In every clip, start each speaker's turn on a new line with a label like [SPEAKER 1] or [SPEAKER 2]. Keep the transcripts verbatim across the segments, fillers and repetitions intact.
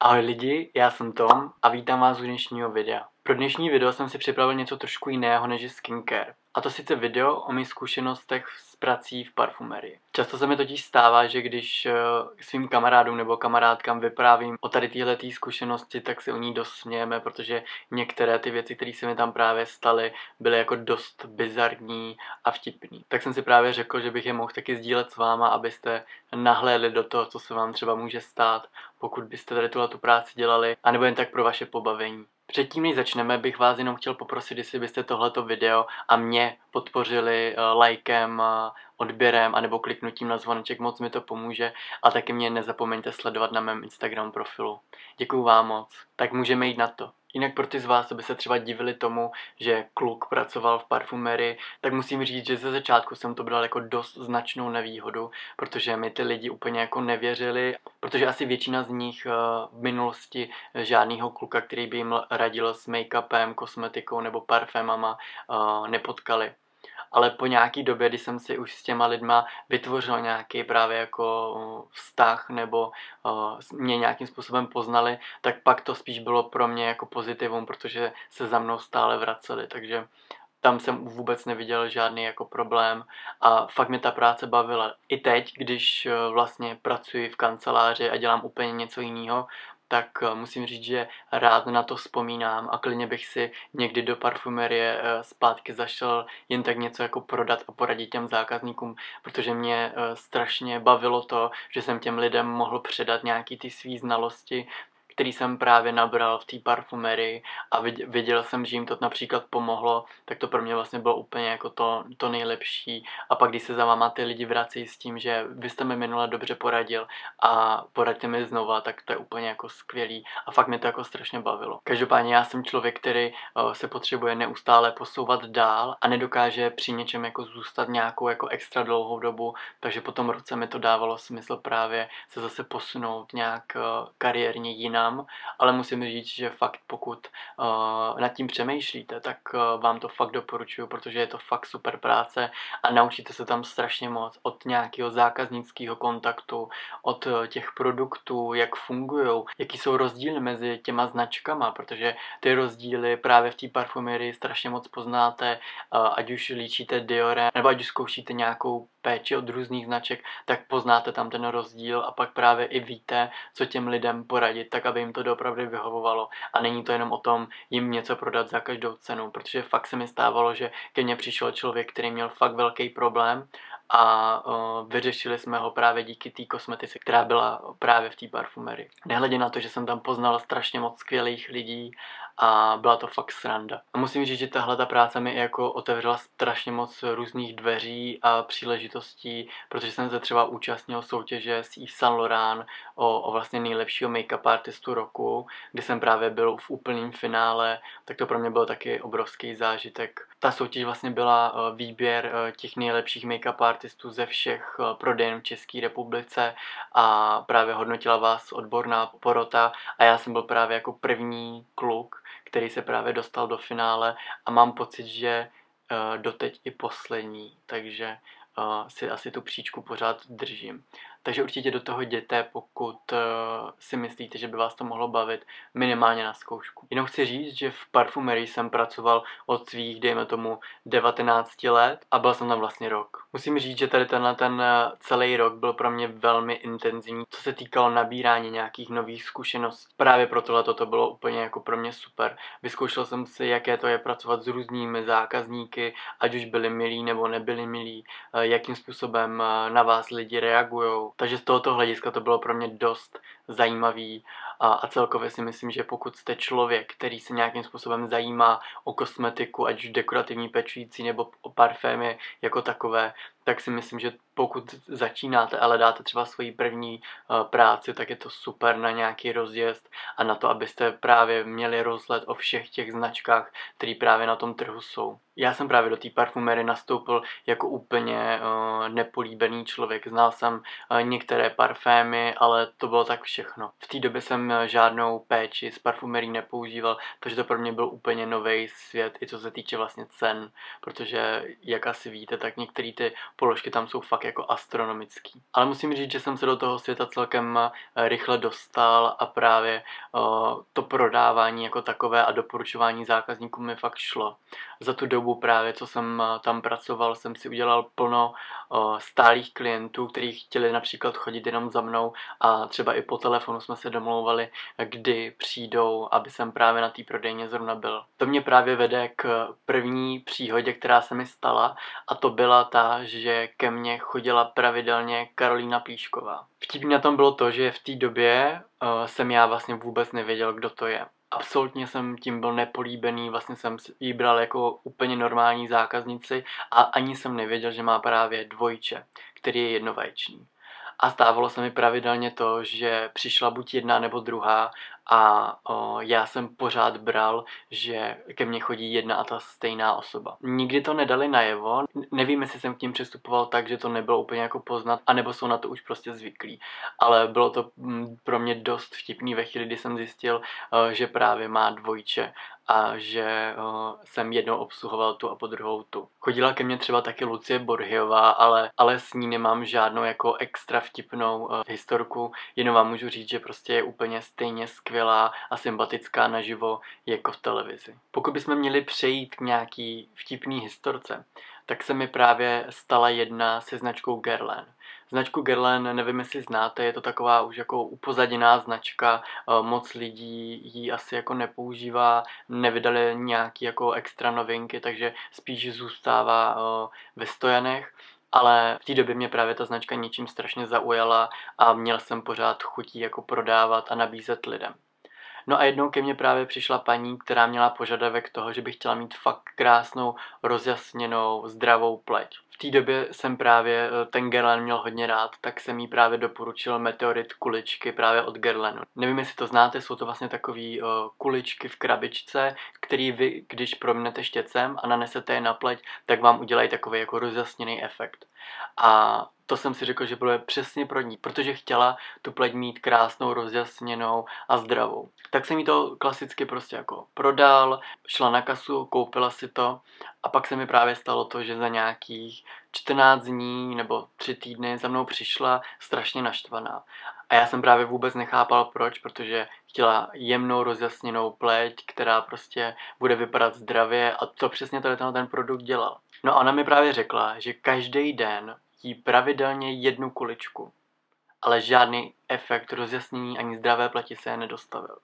[SPEAKER 1] Ahoj lidi, já jsem Tom a vítám vás u dnešního videa. Pro dnešní video jsem si připravil něco trošku jiného než je skincare. A to sice video o mých zkušenostech s prací v parfumerii. Často se mi totiž stává, že když svým kamarádům nebo kamarádkám vyprávím o tady téhletý zkušenosti, tak si o ní dost smějeme, protože některé ty věci, které se mi tam právě staly, byly jako dost bizarní a vtipný. Tak jsem si právě řekl, že bych je mohl taky sdílet s váma, abyste nahlédli do toho, co se vám třeba může stát, pokud byste tady tuhle tu práci dělali, anebo jen tak pro vaše pobavení. Předtím, než začneme, bych vás jenom chtěl poprosit, jestli byste tohleto video a mě podpořili uh, lajkem, uh, odběrem anebo kliknutím na zvoneček, moc mi to pomůže a taky mě nezapomeňte sledovat na mém Instagram profilu. Děkuju vám moc. Tak můžeme jít na to. Jinak pro ty z vás, co by se třeba divili tomu, že kluk pracoval v parfumerii, tak musím říct, že ze začátku jsem to bral jako dost značnou nevýhodu, protože mi ty lidi úplně jako nevěřili, protože asi většina z nich v minulosti žádnýho kluka, který by jim radil s make-upem, kosmetikou nebo parfémama, nepotkali. Ale po nějaký době, kdy jsem si už s těma lidma vytvořil nějaký právě jako vztah nebo uh, mě nějakým způsobem poznali, tak pak to spíš bylo pro mě jako pozitivum, protože se za mnou stále vraceli, takže tam jsem vůbec neviděl žádný jako problém a fakt mě ta práce bavila. I teď, když vlastně pracuji v kanceláři a dělám úplně něco jiného, tak musím říct, že rád na to vzpomínám a klidně bych si někdy do parfumerie zpátky zašel jen tak něco jako prodat a poradit těm zákazníkům, protože mě strašně bavilo to, že jsem těm lidem mohl předat nějaký ty svý znalosti, který jsem právě nabral v té parfumerii a viděl jsem, že jim to například pomohlo, tak to pro mě vlastně bylo úplně jako to, to nejlepší. A pak když se za váma ty lidi vrací s tím, že vy jste mi minule dobře poradil a poraďte mi znova, tak to je úplně jako skvělý a fakt mě to jako strašně bavilo. Každopádně já jsem člověk, který se potřebuje neustále posouvat dál a nedokáže při něčem jako zůstat nějakou jako extra dlouhou dobu, takže po tom roce mi to dávalo smysl právě se zase posunout nějak kariérně jinak. Ale musím říct, že fakt pokud uh, nad tím přemýšlíte, tak uh, vám to fakt doporučuju, protože je to fakt super práce a naučíte se tam strašně moc od nějakého zákaznického kontaktu, od uh, těch produktů, jak fungují, jaký jsou rozdíly mezi těma značkama, protože ty rozdíly právě v té parfumerii strašně moc poznáte, uh, ať už líčíte Diorem, nebo ať už zkoušíte nějakou péči od různých značek, tak poznáte tam ten rozdíl a pak právě i víte, co těm lidem poradit, tak aby jim to doopravdy vyhovovalo. A není to jenom o tom jim něco prodat za každou cenu, protože fakt se mi stávalo, že ke mně přišel člověk, který měl fakt velký problém a uh, vyřešili jsme ho právě díky té kosmetice, která byla právě v té parfumerii. Nehledě na to, že jsem tam poznal strašně moc skvělých lidí a byla to fakt sranda. A musím říct, že tahle ta práce mi jako otevřela strašně moc různých dveří a příležitostí, protože jsem se třeba účastnil soutěže s Yves Saint Laurent o, o vlastně nejlepšího make-up artistu roku, kdy jsem právě byl v úplném finále, tak to pro mě byl taky obrovský zážitek. Ta soutěž vlastně byla výběr těch nejlepších make-up artistů ze všech prodejen v České republice a právě hodnotila vás odborná porota a já jsem byl právě jako první kluk, který se právě dostal do finále a mám pocit, že uh, doteď i poslední, takže uh, si asi tu příčku pořád držím. Takže určitě do toho jděte, pokud uh, si myslíte, že by vás to mohlo bavit minimálně na zkoušku. Jenom chci říct, že v parfumerii jsem pracoval od svých, dejme tomu, devatenácti let a byl jsem tam vlastně rok. Musím říct, že tady tenhle ten celý rok byl pro mě velmi intenzivní, co se týkalo nabírání nějakých nových zkušeností. Právě pro tohle to bylo úplně jako pro mě super. Vyzkoušel jsem si, jaké to je pracovat s různými zákazníky, ať už byli milí nebo nebyli milí, jakým způsobem na vás lidi reagují. Takže z tohoto hlediska to bylo pro mě dost zajímavý a, a celkově si myslím, že pokud jste člověk, který se nějakým způsobem zajímá o kosmetiku, ať už dekorativní pečující nebo o parfémy jako takové, tak si myslím, že pokud začínáte, ale dáte třeba svoji první uh, práci, tak je to super na nějaký rozjezd a na to, abyste právě měli rozhled o všech těch značkách, které právě na tom trhu jsou. Já jsem právě do té parfumery nastoupil jako úplně uh, nepolíbený člověk. Znal jsem uh, některé parfémy, ale to bylo tak všechno. V té době jsem žádnou péči s parfumerí nepoužíval, takže to pro mě byl úplně nový svět, i co se týče vlastně cen, protože jak asi víte, tak některé ty položky tam jsou fakt jako astronomický. Ale musím říct, že jsem se do toho světa celkem rychle dostal a právě uh, to prodávání jako takové a doporučování zákazníkům mi fakt šlo. Za tu dobu právě, co jsem tam pracoval, jsem si udělal plno uh, stálých klientů, kteří chtěli například chodit jenom za mnou a třeba i po telefonu jsme se domlouvali, kdy přijdou, aby jsem právě na té prodejně zrovna byl. To mě právě vede k první příhodě, která se mi stala, a to byla ta, že ke mně chodila pravidelně Karolína Plíšková. Vtipný na tom bylo to, že v té době uh, jsem já vlastně vůbec nevěděl, kdo to je. Absolutně jsem tím byl nepolíbený, vlastně jsem jí bral jako úplně normální zákaznici a ani jsem nevěděl, že má právě dvojče, který je jednovaječný. A stávalo se mi pravidelně to, že přišla buď jedna nebo druhá a o, já jsem pořád bral, že ke mně chodí jedna a ta stejná osoba. Nikdy to nedali najevo, nevím, jestli jsem k tím přistupoval tak, že to nebylo úplně jako poznat, anebo jsou na to už prostě zvyklí. Ale bylo to m, pro mě dost vtipný ve chvíli, kdy jsem zjistil, o, že právě má dvojče a že o, jsem jednou obsluhoval tu a po druhou tu. Chodila ke mně třeba taky Lucie Borhiová, ale, ale s ní nemám žádnou jako extra vtipnou o, historku, jenom vám můžu říct, že prostě je úplně stejně skvělá a sympatická naživo jako v televizi. Pokud bychom měli přejít k nějaký vtipný historce, tak se mi právě stala jedna se značkou Guerlain. Značku Guerlain, nevím, jestli znáte, je to taková už jako upozaděná značka, moc lidí ji asi jako nepoužívá, nevydali nějaký jako extra novinky, takže spíš zůstává ve stojanech. Ale v té době mě právě ta značka něčím strašně zaujala a měl jsem pořád chutí jako prodávat a nabízet lidem. No a jednou ke mně právě přišla paní, která měla požadavek toho, že by chtěla mít fakt krásnou, rozjasněnou, zdravou pleť. V té době jsem právě ten Guerlain měl hodně rád, tak jsem jí právě doporučil Meteorit kuličky právě od Guerlainu. Nevím, jestli to znáte, jsou to vlastně takové uh, kuličky v krabičce, který vy, když promnete štětcem a nanesete je na pleť, tak vám udělají takový jako rozjasněný efekt. A to jsem si řekl, že bylo přesně pro ní, protože chtěla tu pleť mít krásnou, rozjasněnou a zdravou. Tak jsem jí to klasicky prostě jako prodal, šla na kasu, koupila si to a pak se mi právě stalo to, že za nějakých čtrnáct dní nebo tři týdny za mnou přišla strašně naštvaná. A já jsem právě vůbec nechápal proč, protože chtěla jemnou, rozjasněnou pleť, která prostě bude vypadat zdravě a to přesně tady ten produkt dělal. No a ona mi právě řekla, že každý den jí pravidelně jednu kuličku, ale žádný efekt rozjasnění ani zdravé pleti se nedostavil.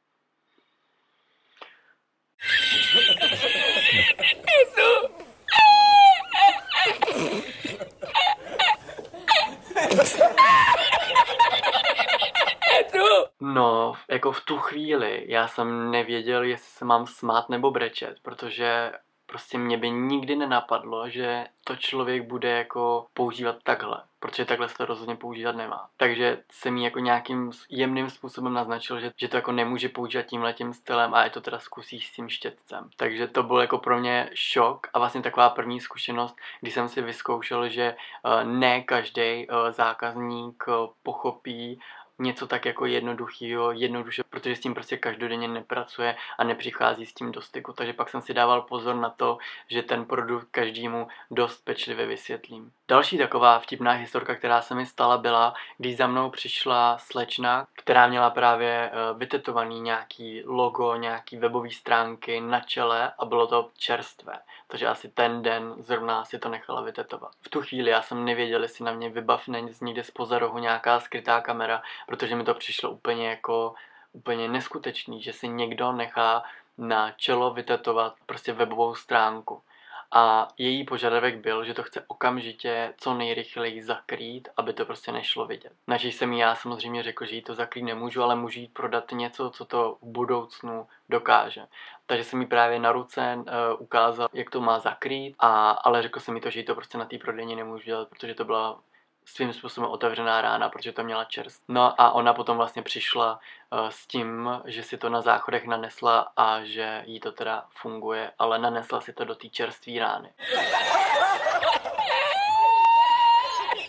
[SPEAKER 1] No, jako v tu chvíli já jsem nevěděl, jestli se mám smát nebo brečet, protože prostě mě by nikdy nenapadlo, že to člověk bude jako používat takhle, protože takhle se to rozhodně používat nemá. Takže jsem jí jako nějakým jemným způsobem naznačil, že, že to jako nemůže používat tímhletím stylem a je to teda zkusíš s tím štětcem. Takže to byl jako pro mě šok a vlastně taková první zkušenost, kdy jsem si vyzkoušel, že ne každý zákazník pochopí něco tak jako jednoduchýho, jednoduše, protože s tím prostě každodenně nepracuje a nepřichází s tím do styku. Takže pak jsem si dával pozor na to, že ten produkt každému dost pečlivě vysvětlím. Další taková vtipná historka, která se mi stala, byla, když za mnou přišla slečna, která měla právě vytetovaný nějaký logo, nějaký webové stránky na čele a bylo to čerstvé. Takže asi ten den zrovna si to nechala vytetovat. V tu chvíli já jsem nevěděl, jestli na mě vybavne někde zpoza rohu nějaká skrytá kamera, protože mi to přišlo úplně jako úplně neskutečný, že si někdo nechá na čelo vytetovat prostě webovou stránku. A její požadavek byl, že to chce okamžitě co nejrychleji zakrýt, aby to prostě nešlo vidět. Načež jsem jí já samozřejmě řekl, že jí to zakrýt nemůžu, ale můžu jí prodat něco, co to v budoucnu dokáže. Takže jsem jí právě na ruce uh, ukázal, jak to má zakrýt, a, ale řekl jsem jí to, že jí to prostě na té prodejně nemůžu dělat, protože to byla svým způsobem otevřená rána, protože to měla čerst. No a ona potom vlastně přišla uh, s tím, že si to na záchodech nanesla a že jí to teda funguje, ale nanesla si to do té čerstvé rány.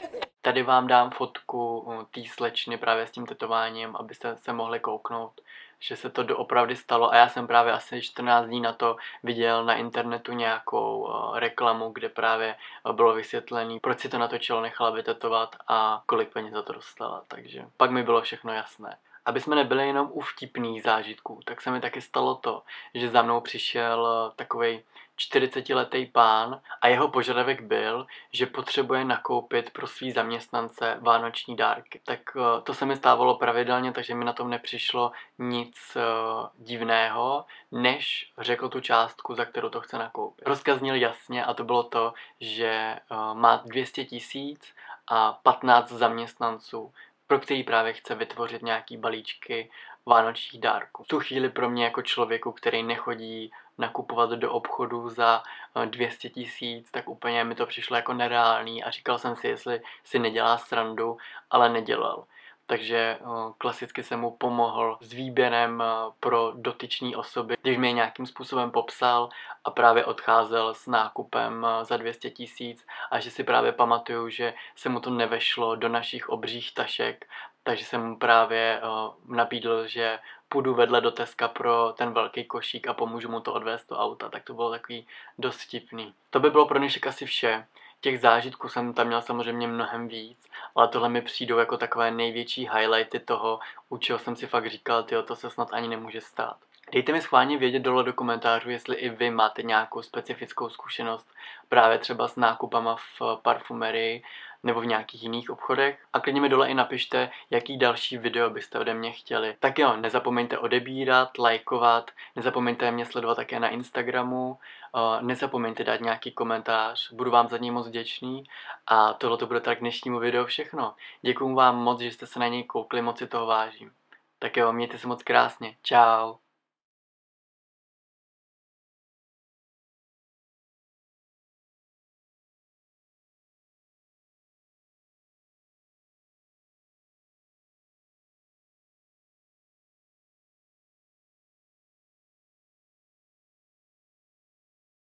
[SPEAKER 1] Tady vám dám fotku té slečny právě s tím tetováním, abyste se mohli kouknout, že se to doopravdy stalo a já jsem právě asi čtrnáct dní na to viděl na internetu nějakou uh, reklamu, kde právě uh, bylo vysvětlené, proč si to natočilo, nechala vytetovat a kolik peněz za to dostala, takže pak mi bylo všechno jasné. Aby jsme nebyli jenom u vtipných zážitků, tak se mi taky stalo to, že za mnou přišel takovej čtyřicetiletý pán a jeho požadavek byl, že potřebuje nakoupit pro svý zaměstnance vánoční dárky. Tak to se mi stávalo pravidelně, takže mi na tom nepřišlo nic divného, než řekl tu částku, za kterou to chce nakoupit. Rozkaz zněl jasně a to bylo to, že má dvě stě tisíc a patnáct zaměstnanců, pro který právě chce vytvořit nějaký balíčky vánočních dárků. V tu chvíli pro mě jako člověku, který nechodí nakupovat do obchodu za dvě stě tisíc, tak úplně mi to přišlo jako nereálný a říkal jsem si, jestli si nedělá srandu, ale nedělal. Takže klasicky jsem mu pomohl s výběrem pro dotyčné osoby, když mi je nějakým způsobem popsal a právě odcházel s nákupem za dvě stě tisíc a že si právě pamatuju, že se mu to nevešlo do našich obřích tašek, takže jsem mu právě nabídl, že půjdu vedle do Teska pro ten velký košík a pomůžu mu to odvést do auta, tak to bylo takový dost vtipný. To by bylo pro dnešek asi vše. Těch zážitků jsem tam měl samozřejmě mnohem víc, ale tohle mi přijdou jako takové největší highlighty toho, u čeho jsem si fakt říkal, tyjo, to se snad ani nemůže stát. Dejte mi schválně vědět dole do komentářů, jestli i vy máte nějakou specifickou zkušenost právě třeba s nákupama v parfumerii nebo v nějakých jiných obchodech. A klidně mi dole i napište, jaký další video byste ode mě chtěli. Tak jo, nezapomeňte odebírat, lajkovat, nezapomeňte mě sledovat také na Instagramu, nezapomeňte dát nějaký komentář, budu vám za něj moc vděčný. A tohle to bude tak dnešnímu videu všechno. Děkuju vám moc, že jste se na něj koukli, moc si toho vážím. Tak jo, mějte se moc krásně. Čau.